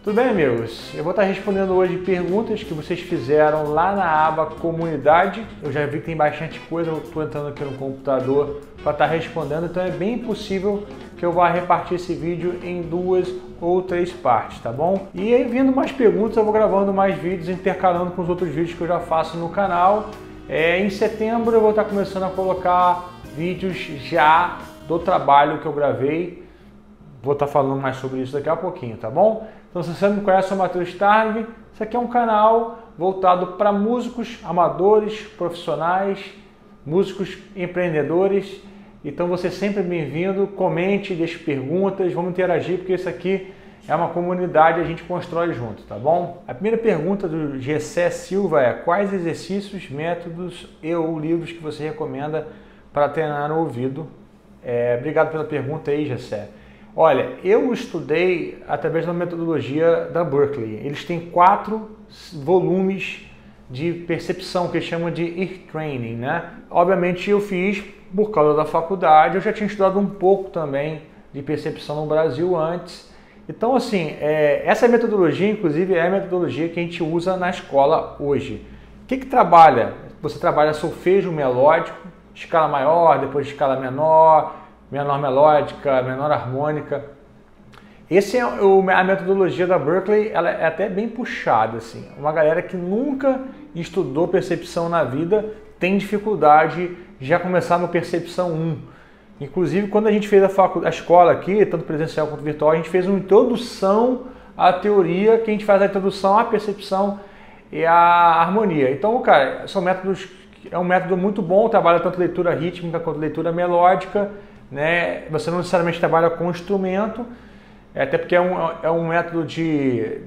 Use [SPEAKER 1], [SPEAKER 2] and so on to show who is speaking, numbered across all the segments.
[SPEAKER 1] Tudo bem, amigos? Eu vou estar respondendo hoje perguntas que vocês fizeram lá na aba Comunidade. Eu já vi que tem bastante coisa, eu estou entrando aqui no computador para estar respondendo, então é bem possível que eu vá repartir esse vídeo em 2 ou 3 partes, tá bom? E aí, vindo mais perguntas, eu vou gravando mais vídeos, intercalando com os outros vídeos que eu já faço no canal. Em setembro eu vou estar começando a colocar vídeos já do trabalho que eu gravei. Vou estar falando mais sobre isso daqui a pouquinho, tá bom? Então, se você não conhece, eu sou o Matheus Targ. Isso aqui é um canal voltado para músicos, amadores, profissionais, músicos empreendedores. Então, você é sempre bem-vindo. Comente, deixe perguntas, vamos interagir, porque isso aqui é uma comunidade e a gente constrói junto, tá bom? A primeira pergunta do Gessé Silva é: quais exercícios, métodos ou livros que você recomenda para treinar o ouvido? Obrigado pela pergunta aí, Gessé. Olha, eu estudei através da metodologia da Berklee. Eles têm 4 volumes de percepção, que eles chamam de ear training, né? Obviamente eu fiz por causa da faculdade, eu já tinha estudado um pouco também de percepção no Brasil antes. Então, assim, essa metodologia, inclusive, é a metodologia que a gente usa na escola hoje. O que trabalha? Você trabalha solfejo melódico, escala maior, depois escala menor, menor melódica, menor harmônica. Essa é a metodologia da Berklee, ela é até bem puxada, assim. Uma galera que nunca estudou percepção na vida tem dificuldade de já começar no percepção 1. Inclusive, quando a gente fez a escola aqui, tanto presencial quanto virtual, a gente fez uma introdução à teoria, que a gente faz a introdução à percepção e à harmonia. Então, cara, é um método muito bom, trabalha tanto leitura rítmica quanto leitura melódica, né? Você não necessariamente trabalha com instrumento, até porque é um método de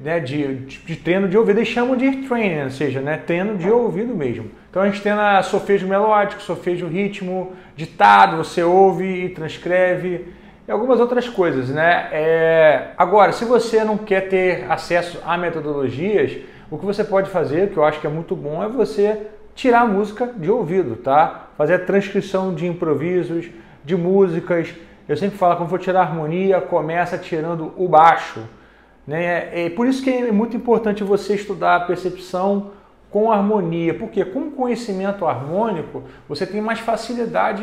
[SPEAKER 1] treino de ouvido. Eles chamam de ear training, ou seja, né, treino de ouvido mesmo. Então a gente treina solfejo melódico, solfejo ritmo, ditado, você ouve e transcreve, e algumas outras coisas, né? Agora, se você não quer ter acesso a metodologias, o que você pode fazer, que eu acho que é muito bom, é você tirar a música de ouvido, tá? Fazer a transcrição de improvisos, de músicas. Eu sempre falo, quando for tirar a harmonia, começa tirando o baixo, né? Por isso que é muito importante você estudar a percepção com harmonia, porque com conhecimento harmônico você tem mais facilidade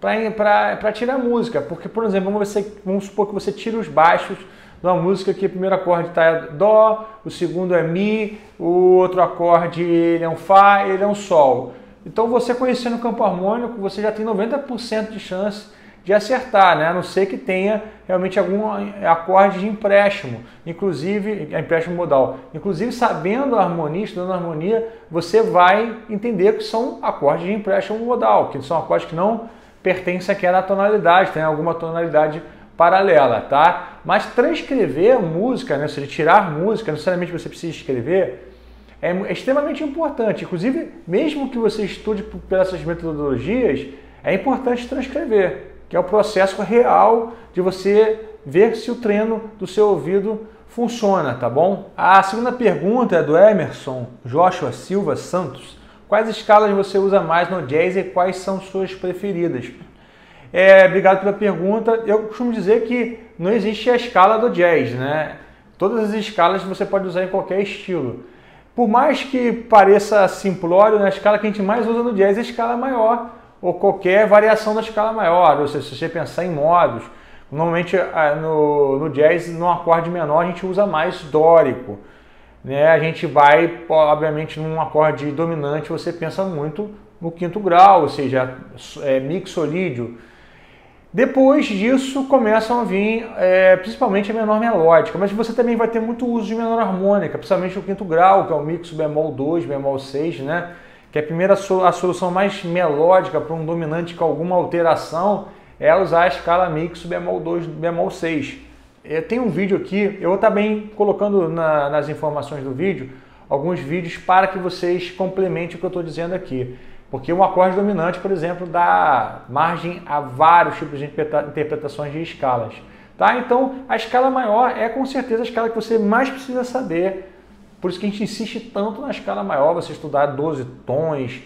[SPEAKER 1] para tirar a música. Porque, por exemplo, vamos supor que você tira os baixos de uma música que o primeiro acorde está Dó, o segundo é Mi, o outro acorde ele é um Fá, ele é um Sol. Então, você conhecendo o campo harmônico, você já tem 90% de chance de acertar, né? A não ser que tenha realmente algum acorde de empréstimo, inclusive empréstimo modal. Inclusive, sabendo a harmonia, estudando a harmonia, você vai entender que são acordes de empréstimo modal, que são acordes que não pertencem àquela tonalidade, tem alguma tonalidade paralela, tá? Mas transcrever música, né? Ou seja, tirar música, não necessariamente você precisa escrever, é extremamente importante. Inclusive, mesmo que você estude por essas metodologias, é importante transcrever, que é o processo real de você ver se o treino do seu ouvido funciona, tá bom? A segunda pergunta é do Emerson Joshua Silva Santos. Quais escalas você usa mais no jazz e quais são suas preferidas? Obrigado pela pergunta. Eu costumo dizer que não existe a escala do jazz, né? Todas as escalas você pode usar em qualquer estilo. Por mais que pareça simplório, a escala que a gente mais usa no jazz é a escala maior, ou qualquer variação da escala maior. Ou seja, se você pensar em modos, normalmente no jazz, no acorde menor, a gente usa mais dórico, né? A gente vai, obviamente, num acorde dominante, você pensa muito no quinto grau, ou seja, mixolídio. Depois disso começam a vir principalmente a menor melódica, mas você também vai ter muito uso de menor harmônica, principalmente o quinto grau, que é o mixo bemol 2, bemol 6, né? Que a solução mais melódica para um dominante com alguma alteração é usar a escala mixo bemol 2, bemol 6. Eu tenho um vídeo aqui, eu vou estar bem colocando nas informações do vídeo alguns vídeos para que vocês complementem o que eu estou dizendo aqui. Porque um acorde dominante, por exemplo, dá margem a vários tipos de interpretações de escalas. Tá? Então, a escala maior é com certeza a escala que você mais precisa saber. Por isso que a gente insiste tanto na escala maior, você estudar 12 tons,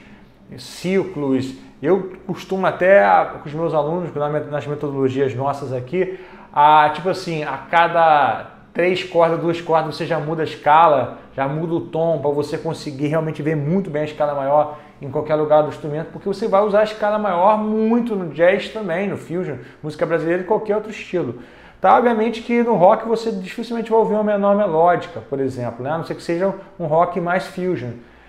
[SPEAKER 1] ciclos. Eu costumo até, com os meus alunos, nas metodologias nossas aqui, tipo assim, a cada 3 cordas, 2 cordas, você já muda a escala, já muda o tom para você conseguir realmente ver muito bem a escala maior em qualquer lugar do instrumento, porque você vai usar a escala maior muito no jazz também, no fusion, música brasileira e qualquer outro estilo. Tá, obviamente que no rock você dificilmente vai ouvir uma menor melódica, por exemplo, né? A não ser que seja um rock mais fusion.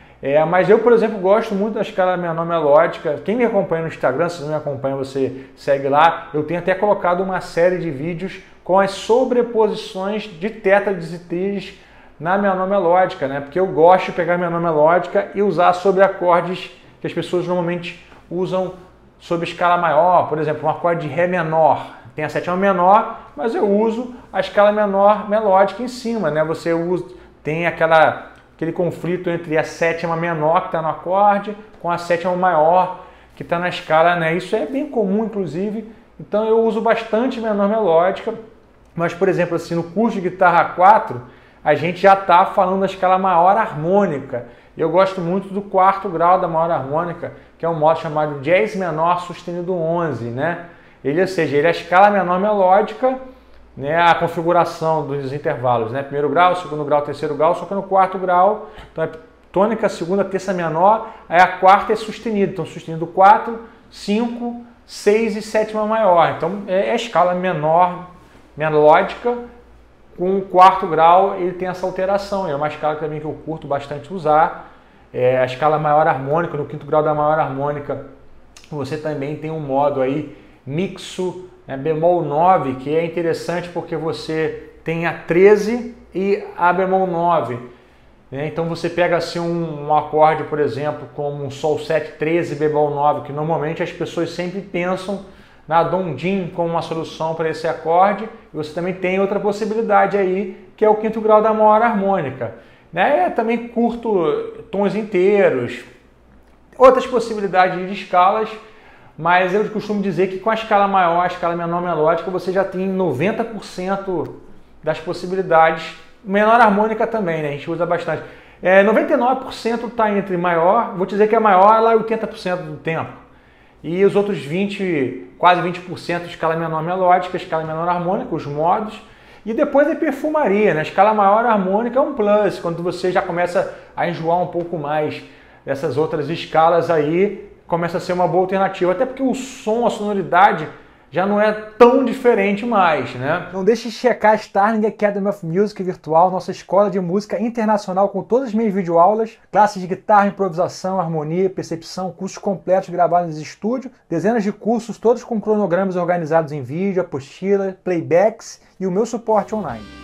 [SPEAKER 1] Mas eu, por exemplo, gosto muito da escala menor melódica. Quem me acompanha no Instagram, se não me acompanha, você segue lá. Eu tenho até colocado uma série de vídeos com as sobreposições de tétrades e tríades na menor melódica, né? Porque eu gosto de pegar a menor melódica e usar sobre acordes que as pessoas normalmente usam sobre escala maior. Por exemplo, um acorde de Ré menor. Tem a sétima menor, mas eu uso a escala menor melódica em cima, né? Você usa, tem aquele conflito entre a sétima menor que está no acorde com a sétima maior que está na escala, né? Isso é bem comum, inclusive. Então eu uso bastante menor melódica, mas, por exemplo, assim, no curso de guitarra 4, a gente já está falando da escala maior harmônica. Eu gosto muito do 4º grau da maior harmônica, que é um modo chamado Jazz menor sustenido 11, né? Ou seja, ele é a escala menor melódica, né, a configuração dos intervalos, né? 1º grau, 2º grau, 3º grau, só que no 4º grau, então é tônica, segunda, terça menor, aí a quarta é sustenida, então sustenido 4, 5, 6 e sétima maior. Então é a escala menor melódica, com o 4º grau ele tem essa alteração, é uma escala também que eu curto bastante usar. A escala maior harmônica, no 5º grau da maior harmônica, você também tem um modo aí, mixo, bemol 9, que é interessante porque você tem a 13 e a bemol 9. Né? Então você pega assim um acorde, por exemplo, como um Sol 7, 13, bemol 9, que normalmente as pessoas sempre pensam na Dom-Din como uma solução para esse acorde. E você também tem outra possibilidade aí, que é o 5º grau da maior harmônica. Né? Também curto tons inteiros, outras possibilidades de escalas. Mas eu costumo dizer que com a escala maior, a escala menor melódica, você já tem 90% das possibilidades. Menor harmônica também, né? A gente usa bastante. 99% está entre maior, vou dizer que a maior ela é 80% do tempo. E os outros 20, quase 20% escala menor melódica, escala menor harmônica, os modos. E depois é perfumaria, né? A escala maior harmônica é um plus, quando você já começa a enjoar um pouco mais dessas outras escalas aí, começa a ser uma boa alternativa, até porque o som, a sonoridade já não é tão diferente mais, né? Não deixe de checar a Starling Academy of Music virtual, nossa escola de música internacional com todas as minhas videoaulas, classes de guitarra, improvisação, harmonia, percepção, cursos completos gravados em estúdio, dezenas de cursos, todos com cronogramas organizados em vídeo, apostila, playbacks e o meu suporte online.